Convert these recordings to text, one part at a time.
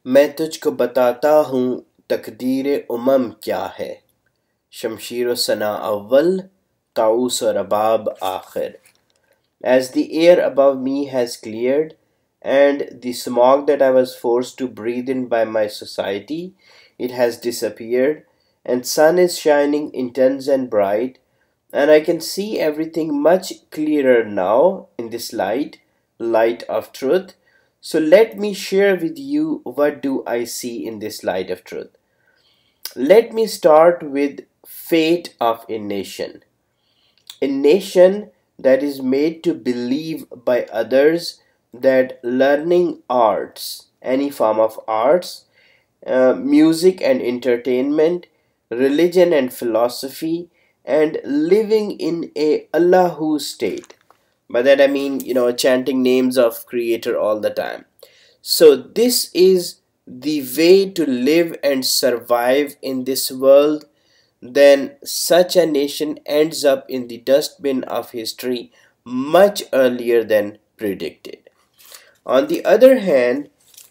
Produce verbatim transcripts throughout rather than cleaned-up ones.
मैं तुझको बताता हूँ तकदीर-ए-उमम क्या है। शमशीर-o-Sanaa Awwal, Taoos-o-Rabab Akhir. As the air above me has cleared, and the smog that I was forced to breathe in by my society, it has disappeared, and sun is shining intense and bright, and I can see everything much clearer now in this light, light of truth. So let me share with you what do I see in this light of truth. Let me start with fate of a nation. A nation that is made to believe by others that learning arts, any form of arts, uh, music and entertainment, religion and philosophy, and living in a Allahu state. By that I mean, you know, chanting names of Creator all the time. So this is the way to live and survive in this world. Then such a nation ends up in the dustbin of history much earlier than predicted. On the other hand,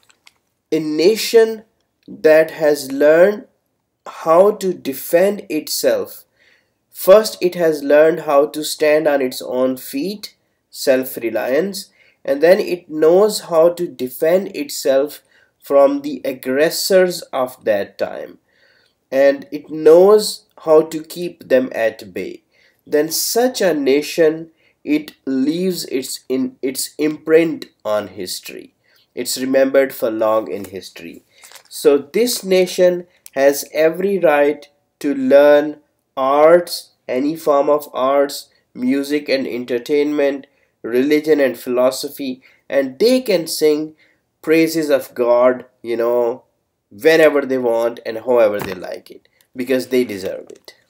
a nation that has learned how to defend itself. First, it has learned how to stand on its own feet, self-reliance, and then it knows how to defend itself from the aggressors of that time, and it knows how to keep them at bay. Then such a nation, it leaves its in its imprint on history. It's remembered for long in history. So this nation has every right to learn arts, any form of arts, music and entertainment, religion and philosophy, and they can sing praises of God, you know, whenever they want and however they like it, because they deserve it.